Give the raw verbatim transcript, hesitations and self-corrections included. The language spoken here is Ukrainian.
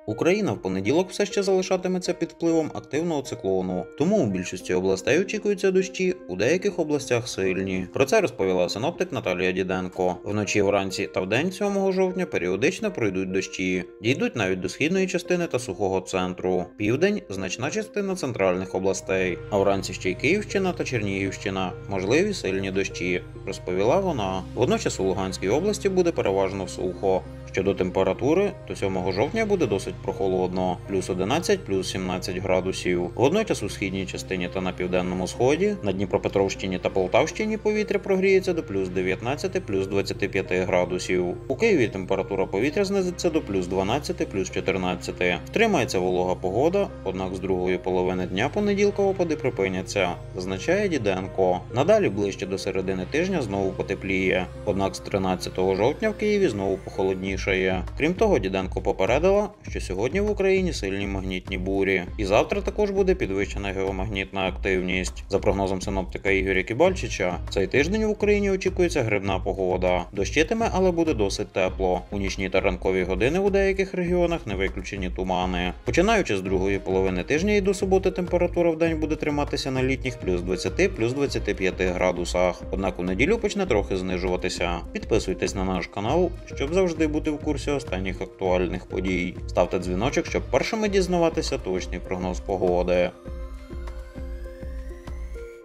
Україна в понеділок все ще залишатиметься під впливом активного циклону, тому у більшості областей очікуються дощі, у деяких областях сильні. Про це розповіла синоптик Наталія Діденко. Вночі, вранці та вдень сьомого жовтня періодично пройдуть дощі, дійдуть навіть до східної частини та сухого центру. Південь – значна частина центральних областей, а вранці ще й Київщина та Чернігівщина – можливі сильні дощі, розповіла вона. Водночас у Луганській області буде переважно сухо. Щодо температури, то сьомого жовтня буде досить прохолодно – плюс одинадцять, плюс сімнадцять градусів. Водночас у східній частині та на південному сході, на Дніпропетровщині та Полтавщині повітря прогріється до плюс дев'ятнадцяти, плюс двадцяти п'яти градусів. У Києві температура повітря знизиться до плюс дванадцяти, плюс чотирнадцяти. Втримається волога погода, однак з другої половини дня понеділка опади припиняться, зазначає Діденко. Надалі ближче до середини тижня знову потепліє, однак з тринадцятого жовтня в Києві знову похолодніше. Крім того, Діденко попередила, що сьогодні в Україні сильні магнітні бурі. І завтра також буде підвищена геомагнітна активність. За прогнозом синоптика Ігоря Кібальчича, цей тиждень в Україні очікується грибна погода. Дощитиме, але буде досить тепло. У нічні та ранкові години у деяких регіонах не виключені тумани. Починаючи з другої половини тижня і до суботи температура в день буде триматися на літніх плюс двадцяти, плюс двадцяти п'яти градусах. Однак у неділю почне трохи знижуватися. Підписуйтесь на наш канал, щоб завжди бути в курсі останніх актуальних подій. Ставте дзвіночок, щоб першими дізнаватися точний прогноз погоди.